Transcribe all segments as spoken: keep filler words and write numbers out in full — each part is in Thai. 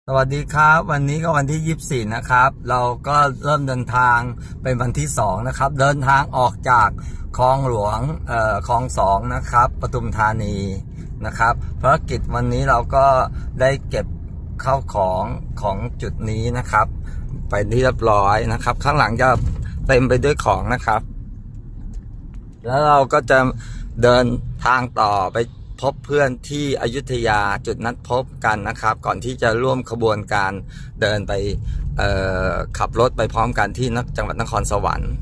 สวัสดีครับวันนี้ก็วันที่ยี่สิบสี่นะครับเราก็เริ่มเดินทางเป็นวันที่สองนะครับเดินทางออกจากคลองหลวงเอ่อคลองสองนะครับปทุมธานีนะครับภารกิจวันนี้เราก็ได้เก็บข้าวของของจุดนี้นะครับไปที่เรียบร้อยนะครับข้างหลังจะเต็มไปด้วยของนะครับแล้วเราก็จะเดินทางต่อไปพบเพื่อนที่อยุธยาจุดนัดพบกันนะครับก่อนที่จะร่วมขบวนการเดินไปขับรถไปพร้อมกันที่จังหวัดนครสวรรค์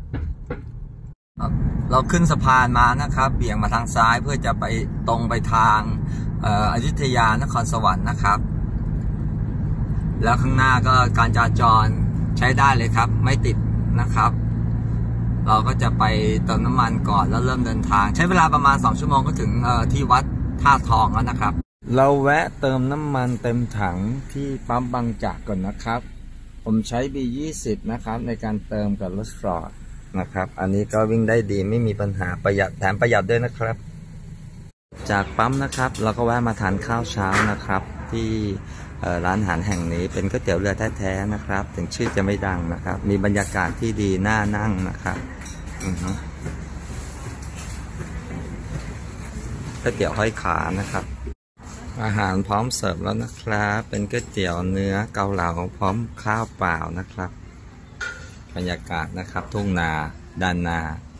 เราขึ้นสะพานมานะครับเบี่ยงมาทางซ้ายเพื่อจะไปตรงไปทางอยุธยานครสวรรค์นะครับแล้วข้างหน้าก็การจราจรใช้ได้เลยครับไม่ติดนะครับเราก็จะไปเติมน้ำมันก่อนแล้วเริ่มเดินทางใช้เวลาประมาณสองชั่วโมงก็ถึงที่วัดท่าทองแล้วนะครับเราแวะเติมน้ำมันเต็มถังที่ปั๊มบางจากก่อนนะครับผมใช้ บี ยี่สิบ นะครับในการเติมกับรถฟอร์ดนะครับอันนี้ก็วิ่งได้ดีไม่มีปัญหาประหยัดแถมประหยัดด้วยนะครับจากปั๊มนะครับเราก็แวะมาทานข้าวเช้านะครับที่ร้านอาหารแห่งนี้เป็นก๋วยเตี๋ยวเรือแท้ๆนะครับถึงชื่อจะไม่ดังนะครับมีบรรยากาศที่ดีน่านั่งนะครับก๋วยเตี๋ยวห้อยขานะครับอาหารพร้อมเสิร์ฟแล้วนะครับเป็นก๋วยเตี๋ยวเนื้อเกาเหลาพร้อมข้าวเปล่านะครับบรรยากาศนะครับทุ่งนาด้านหน้า